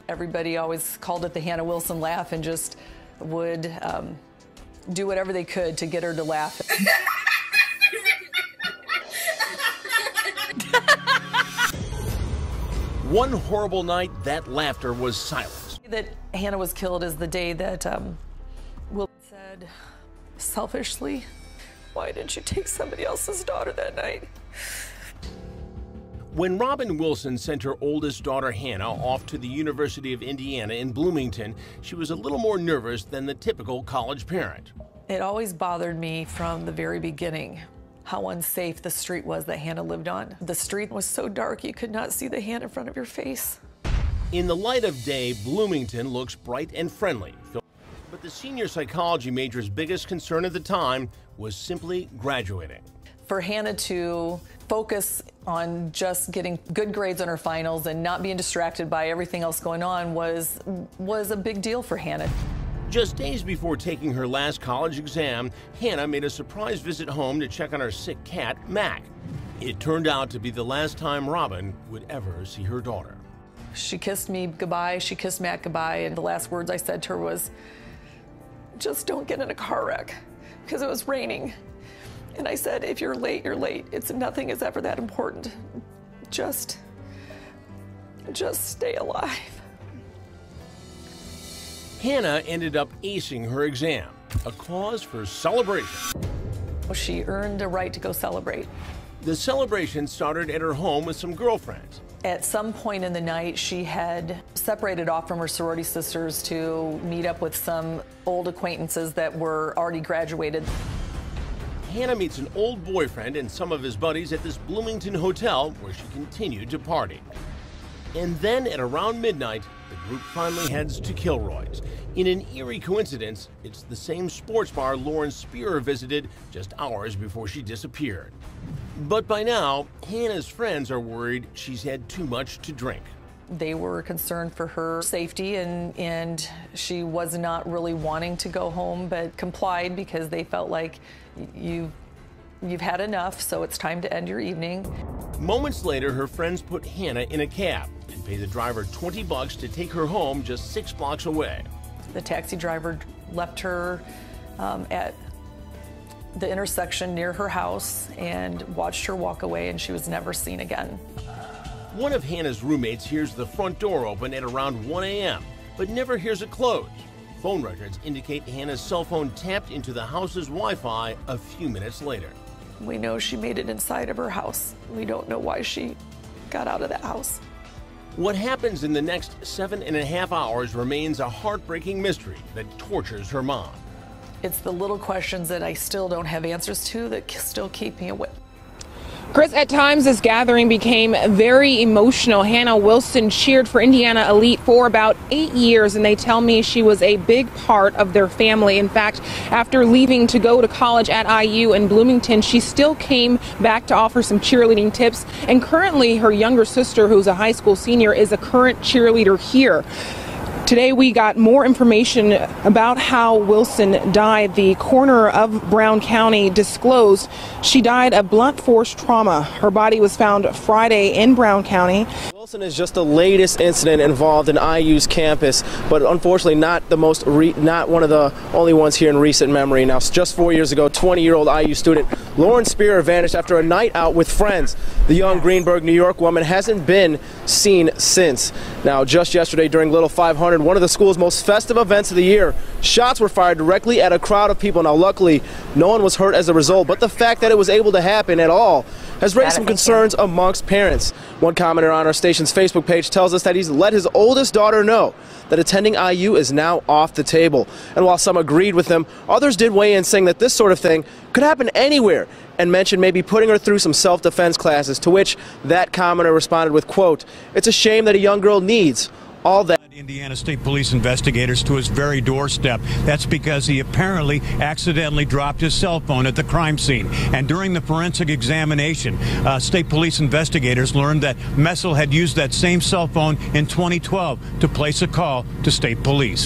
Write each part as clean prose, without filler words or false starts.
Everybody always called it the Hannah Wilson laugh and just would do whatever they could to get her to laugh. One horrible night, that laughter was silenced. That Hannah was killed is the day that Will said, selfishly, "Why didn't you take somebody else's daughter that night?" When Robin Wilson sent her oldest daughter, Hannah, off to the University of Indiana in Bloomington, she was a little more nervous than the typical college parent. It always bothered me from the very beginning how unsafe the street was that Hannah lived on. The street was so dark you could not see the hand in front of your face. In the light of day, Bloomington looks bright and friendly. But the senior psychology major's biggest concern at the time was simply graduating. For Hannah to focus on just getting good grades on her finals and not being distracted by everything else going on was a big deal for Hannah. Just days before taking her last college exam, Hannah made a surprise visit home to check on her sick cat, Mac. It turned out to be the last time Robin would ever see her daughter. She kissed me goodbye, she kissed Mac goodbye, and the last words I said to her was, "Just don't get in a car wreck," because it was raining. And I said, "If you're late, you're late. Nothing is ever that important. Just stay alive." Hannah ended up acing her exam, a cause for celebration. She earned a right to go celebrate. The celebration started at her home with some girlfriends. At some point in the night, she had separated off from her sorority sisters to meet up with some old acquaintances that were already graduated. Hannah meets an old boyfriend and some of his buddies at this Bloomington hotel where she continued to party. And then at around midnight, the group finally heads to Kilroy's. In an eerie coincidence, it's the same sports bar Lauren Spearer visited just hours before she disappeared. But by now, Hannah's friends are worried she's had too much to drink. They were concerned for her safety, and she was not really wanting to go home, but complied because they felt like you've had enough, so it's time to end your evening. Moments later, her friends put Hannah in a cab and paid the driver $20 to take her home just 6 blocks away. The taxi driver left her at the intersection near her house and watched her walk away, and she was never seen again. One of Hannah's roommates hears the front door open at around 1 a.m., but never hears it close. Phone records indicate Hannah's cell phone tapped into the house's Wi-Fi a few minutes later. We know she made it inside of her house. We don't know why she got out of that house. What happens in the next 7.5 hours remains a heartbreaking mystery that tortures her mom. It's the little questions that I still don't have answers to that still keep me awake. Chris, at times this gathering became very emotional. Hannah Wilson cheered for Indiana Elite for about 8 years, and they tell me she was a big part of their family. In fact, after leaving to go to college at IU in Bloomington, she still came back to offer some cheerleading tips. And currently, her younger sister, who's a high school senior, is a current cheerleader here. Today we got more information about how Wilson died. The coroner of Brown County disclosed she died of blunt force trauma. Her body was found Friday in Brown County. Wilson is just the latest incident involved in IU's campus, but unfortunately not one of the only ones here in recent memory. Now, just 4 years ago, 20-year-old IU student Lauren Spearer vanished after a night out with friends. The young Greenburgh, New York woman hasn't been seen since. Now, just yesterday during Little 500, one of the school's most festive events of the year, shots were fired directly at a crowd of people. Now, luckily, no one was hurt as a result, but the fact that it was able to happen at all has raised some concerns amongst parents. One commenter on our station's Facebook page tells us that he's let his oldest daughter know that attending IU is now off the table. And while some agreed with him, others did weigh in saying that this sort of thing could happen anywhere, and mentioned maybe putting her through some self-defense classes, to which that commenter responded with, quote, "It's a shame that a young girl needs all that." Indiana State Police investigators to his very doorstep. That's because he apparently accidentally dropped his cell phone at the crime scene. And during the forensic examination, State Police investigators learned that Messel had used that same cell phone in 2012 to place a call to State Police.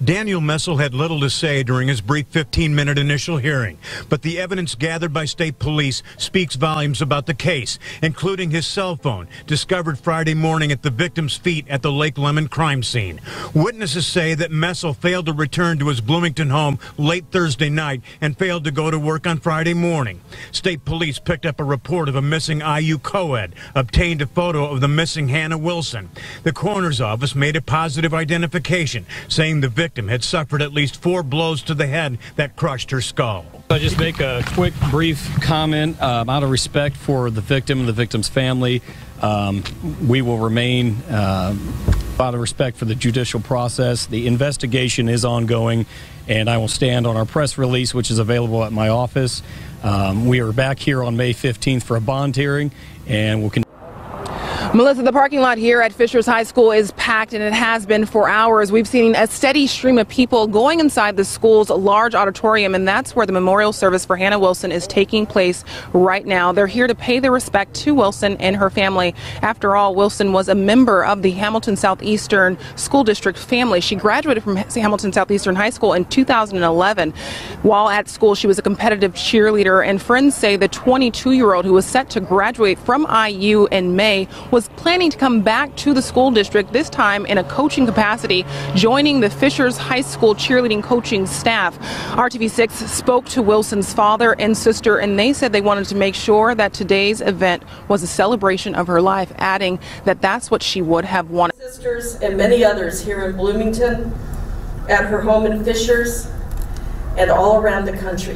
Daniel Messel had little to say during his brief 15-minute initial hearing, but the evidence gathered by state police speaks volumes about the case, including his cell phone, discovered Friday morning at the victim's feet at the Lake Lemon crime scene. Witnesses say that Messel failed to return to his Bloomington home late Thursday night and failed to go to work on Friday morning. State police picked up a report of a missing IU co-ed, obtained a photo of the missing Hannah Wilson. The coroner's office made a positive identification, saying the victim had suffered at least 4 blows to the head that crushed her skull. I just make a quick, brief comment out of respect for the victim and the victim's family. We will remain out of respect for the judicial process. The investigation is ongoing, and I will stand on our press release, which is available at my office. We are back here on May 15th for a bond hearing, and we'll continue. Melissa, the parking lot here at Fishers High School is packed, and it has been for hours. We've seen a steady stream of people going inside the school's large auditorium, and that's where the memorial service for Hannah Wilson is taking place right now. They're here to pay their respect to Wilson and her family. After all, Wilson was a member of the Hamilton Southeastern School District family. She graduated from Hamilton Southeastern High School in 2011. While at school, she was a competitive cheerleader, and friends say the 22-year-old who was set to graduate from IU in May was planning to come back to the school district, this time in a coaching capacity, joining the Fishers High School cheerleading coaching staff. RTV6 spoke to Wilson's father and sister, and they said they wanted to make sure that today's event was a celebration of her life, adding that that's what she would have wanted. Sisters and many others here in Bloomington, at her home in Fishers, and all around the country.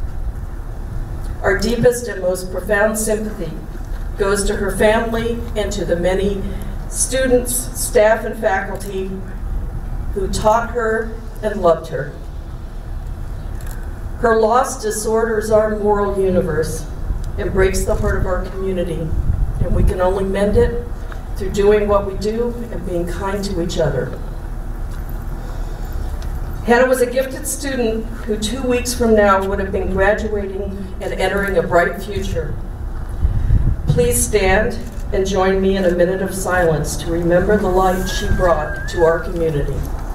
Our deepest and most profound sympathy goes to her family and to the many students, staff, and faculty who taught her and loved her. Her loss disorders our moral universe and breaks the heart of our community, and we can only mend it through doing what we do and being kind to each other. Hannah was a gifted student who 2 weeks from now would have been graduating and entering a bright future. Please stand and join me in a minute of silence to remember the light she brought to our community.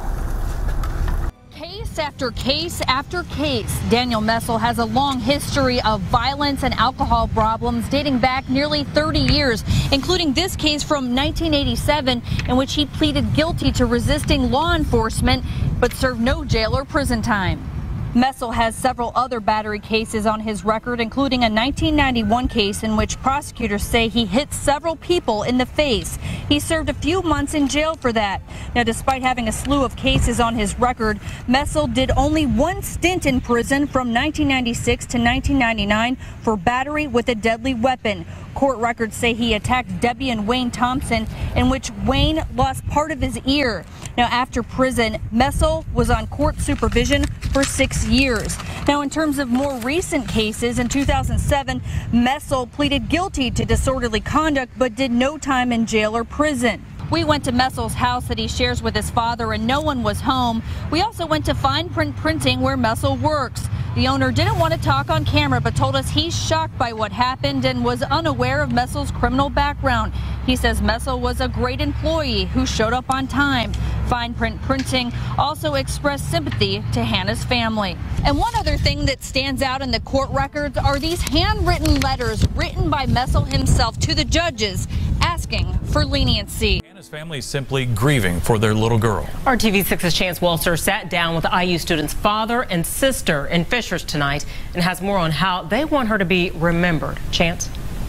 Case after case after case, Daniel Messel has a long history of violence and alcohol problems dating back nearly 30 years, including this case from 1987 in which he pleaded guilty to resisting law enforcement but served no jail or prison time. Messel has several other battery cases on his record, including a 1991 case in which prosecutors say he hit several people in the face. He served a few months in jail for that. Now, despite having a slew of cases on his record, Messel did only 1 stint in prison from 1996 to 1999 for battery with a deadly weapon. Court records say he attacked Debbie and Wayne Thompson, in which Wayne lost part of his ear. Now, after prison, Messel was on court supervision for 6 years. Now, in terms of more recent cases, in 2007, Messel pleaded guilty to disorderly conduct but did no time in jail or prison. We went to Messel's house that he shares with his father, and no one was home. We also went to Fine Print Printing, where Messel works. The owner didn't want to talk on camera, but told us he's shocked by what happened and was unaware of Messel's criminal background. He says Messel was a great employee who showed up on time. Fine Print Printing also expressed sympathy to Hannah's family. And one other thing that stands out in the court records are these handwritten letters written by Messel himself to the judges asking for leniency. Hannah's family is simply grieving for their little girl. RTV6's Chance Walser sat down with the IU student's father and sister in Fishers tonight and has more on how they want her to be remembered. Chance?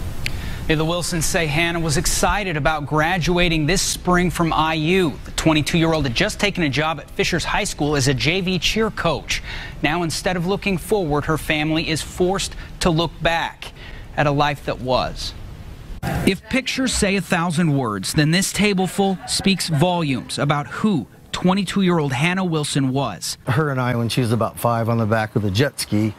The Wilsons say Hannah was excited about graduating this spring from IU. The 22-year-old had just taken a job at Fishers High School as a JV cheer coach. Now, instead of looking forward, her family is forced to look back at a life that was. If pictures say 1,000 words, then this tableful speaks volumes about who 22-year-old Hannah Wilson was. Her and I, when she was about 5, on the back of a jet ski,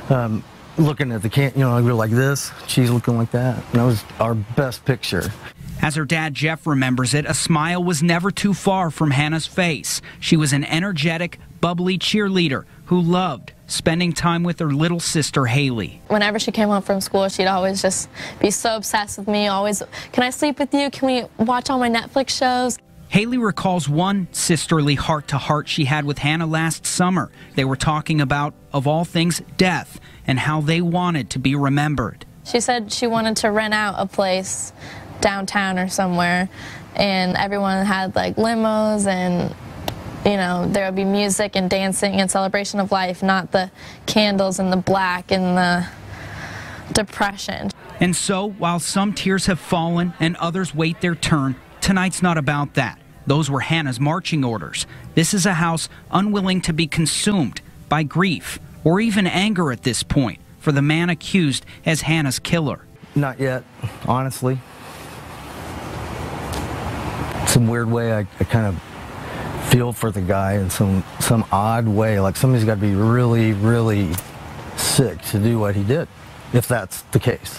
looking at the we were like this. She's looking like that. And that was our best picture. As her dad, Jeff, remembers it, a smile was never too far from Hannah's face. She was an energetic, bubbly cheerleader who loved spending time with her little sister, Haley. Whenever she came home from school, she'd always just be so obsessed with me, always, can I sleep with you? Can we watch all my Netflix shows? Haley recalls one sisterly heart-to-heart she had with Hannah last summer. They were talking about, of all things, death and how they wanted to be remembered. She said she wanted to rent out a place downtown or somewhere, and everyone had like limos, and you know, there would be music and dancing and celebration of life, not the candles and the black and the depression. And so, while some tears have fallen and others wait their turn, tonight's not about that. Those were Hannah's marching orders. This is a house unwilling to be consumed by grief or even anger at this point for the man accused as Hannah's killer. Not yet, honestly. Some weird way I kind of feel for the guy in some odd way, like somebody's got to be really, really sick to do what he did, if that's the case.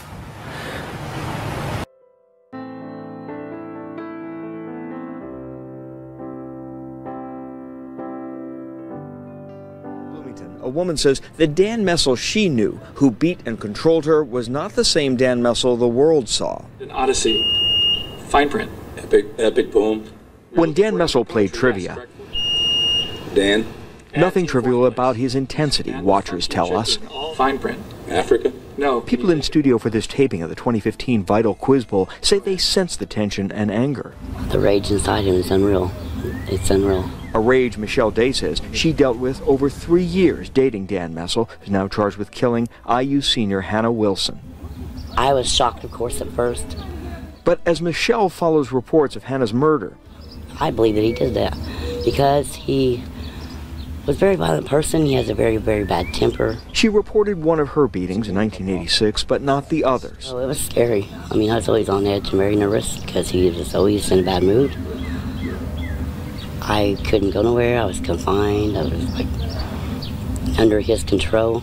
A woman says the Dan Messel she knew, who beat and controlled her, was not the same Dan Messel the world saw. An Odyssey, fine print, epic poem. When Dan Messel played trivia, Dan, nothing trivial about his intensity, watchers tell us. Fine print, Africa. No. People in studio for this taping of the 2015 Vital Quiz Bowl say they sense the tension and anger. The rage inside him is unreal. It's unreal. A rage Michelle Day says she dealt with over 3 years dating Dan Messel, who's now charged with killing IU senior Hannah Wilson. I was shocked, of course, at first. But as Michelle follows reports of Hannah's murder, I believe that he did that because he was a very violent person. He has a very, very bad temper. She reported one of her beatings in 1986, but not the others. Oh, it was scary. I mean, I was always on edge and very nervous because he was always in a bad mood. I couldn't go nowhere. I was confined. I was like under his control.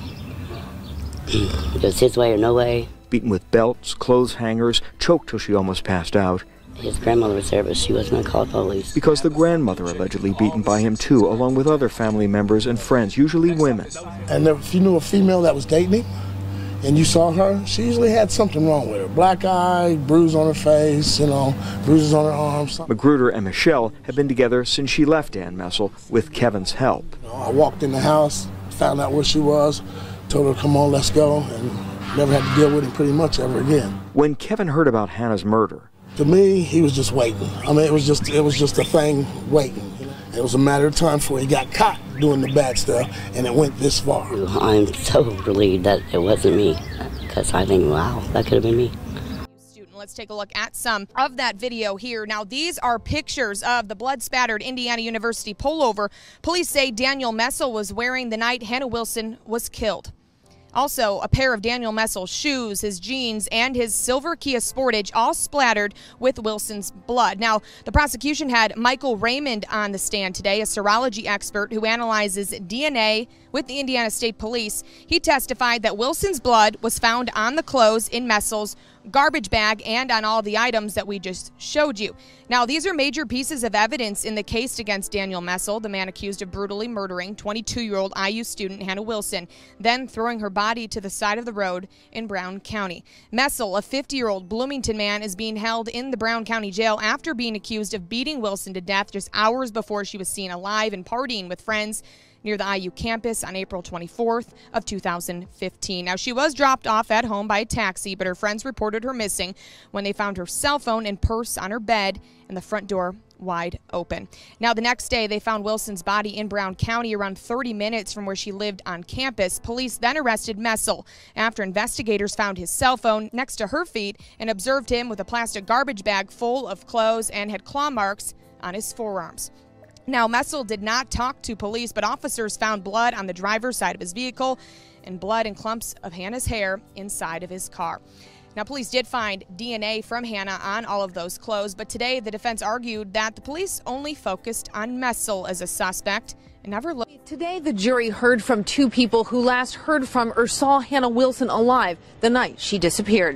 It was his way or no way. Beaten with belts, clothes hangers, choked till she almost passed out. His grandmother was there, but she wasn't going to call police. Because the grandmother allegedly beaten by him too, along with other family members and friends, usually women. And if you knew a female that was dating him, and you saw her, she usually had something wrong with her. Black eye, bruise on her face, you know, bruises on her arms. Magruder and Michelle have been together since she left Dan Messel with Kevin's help. I walked in the house, found out where she was, told her, come on, let's go, and never had to deal with him pretty much ever again. When Kevin heard about Hannah's murder, to me, he was just waiting. I mean, it was just a thing waiting. It was a matter of time before he got caught doing the bad stuff, and it went this far. I'm so relieved that it wasn't me, because I think, wow, that could have been me. Let's take a look at some of that video here. Now, these are pictures of the blood-spattered Indiana University pullover police say Daniel Messel was wearing the night Hannah Wilson was killed. Also, a pair of Daniel Messel's shoes, his jeans, and his silver Kia Sportage all splattered with Wilson's blood. Now, the prosecution had Michael Raymond on the stand today, a serology expert who analyzes DNA with the Indiana State Police. He testified that Wilson's blood was found on the clothes in Messel's garbage bag and on all the items that we just showed you. Now, these are major pieces of evidence in the case against Daniel Messel, the man accused of brutally murdering 22-year-old IU student Hannah Wilson, then throwing her body to the side of the road in Brown County. Messel, a 50-year-old Bloomington man, is being held in the Brown County jail after being accused of beating Wilson to death just hours before she was seen alive and partying with friends near the IU campus on April 24th of 2015. Now, she was dropped off at home by a taxi, but her friends reported her missing when they found her cell phone and purse on her bed and the front door wide open. Now, the next day, they found Wilson's body in Brown County around 30 minutes from where she lived on campus. Police then arrested Messel after investigators found his cell phone next to her feet and observed him with a plastic garbage bag full of clothes and had claw marks on his forearms. Now, Messel did not talk to police, but officers found blood on the driver's side of his vehicle and blood and clumps of Hannah's hair inside of his car. Now, police did find DNA from Hannah on all of those clothes, but today the defense argued that the police only focused on Messel as a suspect and never looked. Today, the jury heard from two people who last heard from or saw Hannah Wilson alive the night she disappeared.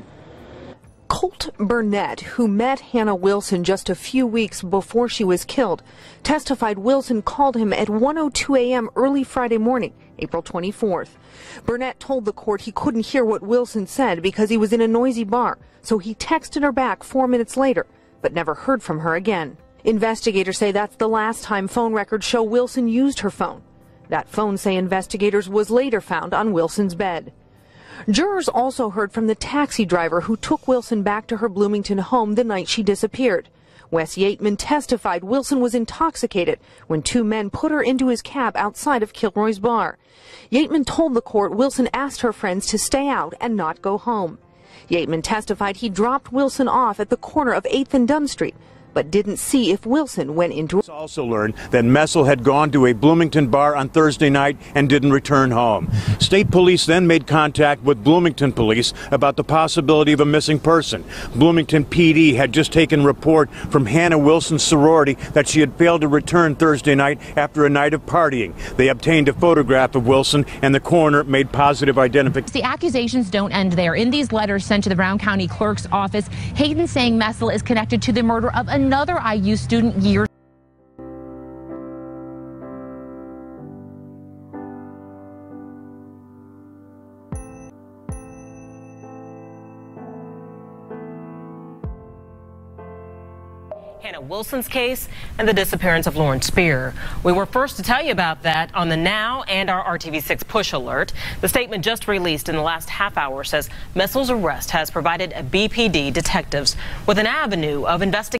Colt Burnett, who met Hannah Wilson just a few weeks before she was killed, testified Wilson called him at 1:02 a.m. early Friday morning, April 24th. Burnett told the court he couldn't hear what Wilson said because he was in a noisy bar, so he texted her back 4 minutes later, but never heard from her again. Investigators say that's the last time phone records show Wilson used her phone. That phone, say investigators, was later found on Wilson's bed. Jurors also heard from the taxi driver who took Wilson back to her Bloomington home the night she disappeared. Wes Yateman testified Wilson was intoxicated when two men put her into his cab outside of Kilroy's bar. Yateman told the court Wilson asked her friends to stay out and not go home. Yateman testified he dropped Wilson off at the corner of 8th and Dunn Street, but didn't see if Wilson went into. Also learned that Messel had gone to a Bloomington bar on Thursday night and didn't return home. State police then made contact with Bloomington police about the possibility of a missing person. Bloomington PD had just taken report from Hannah Wilson's sorority that she had failed to return Thursday night after a night of partying. They obtained a photograph of Wilson, and the coroner made positive identification. The accusations don't end there. In these letters sent to the Brown County Clerk's office, Hayden saying Messel is connected to the murder of another IU student years. Hannah Wilson's case and the disappearance of Lauren Spear. We were first to tell you about that on the Now and our RTV6 push alert. The statement just released in the last half hour says Messel's arrest has provided BPD detectives with an avenue of investigation.